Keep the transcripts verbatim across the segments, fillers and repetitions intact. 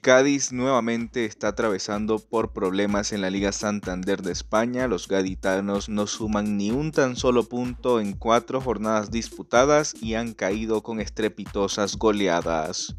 Cádiz nuevamente está atravesando por problemas en la Liga Santander de España. Los gaditanos no suman ni un tan solo punto en cuatro jornadas disputadas y han caído con estrepitosas goleadas.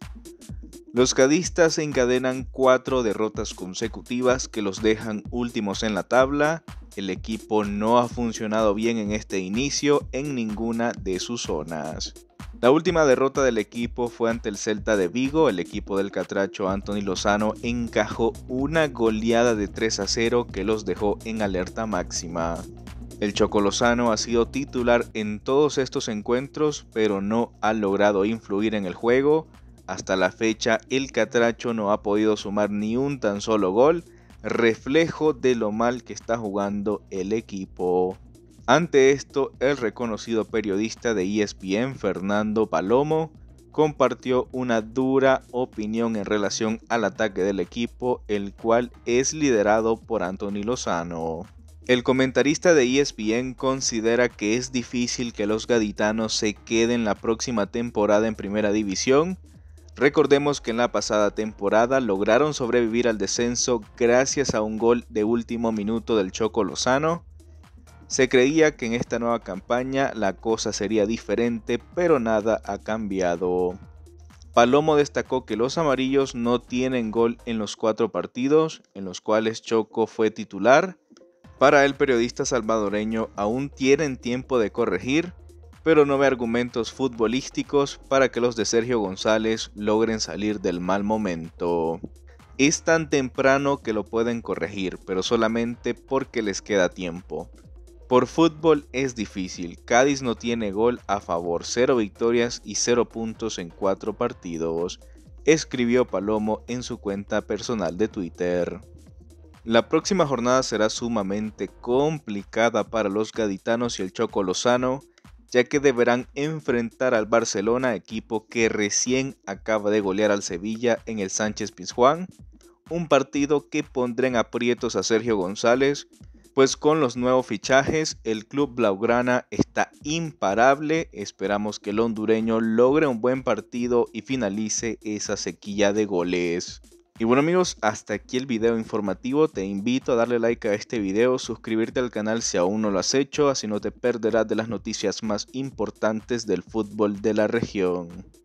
Los cadistas encadenan cuatro derrotas consecutivas que los dejan últimos en la tabla. El equipo no ha funcionado bien en este inicio en ninguna de sus zonas. La última derrota del equipo fue ante el Celta de Vigo. El equipo del catracho Anthony Lozano encajó una goleada de tres a cero que los dejó en alerta máxima. El Choco Lozano ha sido titular en todos estos encuentros, pero no ha logrado influir en el juego. Hasta la fecha, el catracho no ha podido sumar ni un tan solo gol, reflejo de lo mal que está jugando el equipo. Ante esto, el reconocido periodista de E S P N, Fernando Palomo, compartió una dura opinión en relación al ataque del equipo, el cual es liderado por Anthony Lozano. El comentarista de E S P N considera que es difícil que los gaditanos se queden la próxima temporada en Primera División. Recordemos que en la pasada temporada lograron sobrevivir al descenso gracias a un gol de último minuto del Choco Lozano. Se creía que en esta nueva campaña la cosa sería diferente, pero nada ha cambiado. Palomo destacó que los amarillos no tienen gol en los cuatro partidos en los cuales Choco fue titular. Para el periodista salvadoreño aún tienen tiempo de corregir, pero no ve argumentos futbolísticos para que los de Sergio González logren salir del mal momento. Es tan temprano que lo pueden corregir, pero solamente porque les queda tiempo. Por fútbol es difícil, Cádiz no tiene gol a favor, cero victorias y cero puntos en cuatro partidos, escribió Palomo en su cuenta personal de Twitter. La próxima jornada será sumamente complicada para los gaditanos y el Choco Lozano, ya que deberán enfrentar al Barcelona, equipo que recién acaba de golear al Sevilla en el Sánchez Pizjuán, un partido que pondrá en aprietos a Sergio González, pues con los nuevos fichajes el club blaugrana está imparable. Esperamos que el hondureño logre un buen partido y finalice esa sequía de goles. Y bueno amigos, hasta aquí el video informativo. Te invito a darle like a este video, suscribirte al canal si aún no lo has hecho, así no te perderás de las noticias más importantes del fútbol de la región.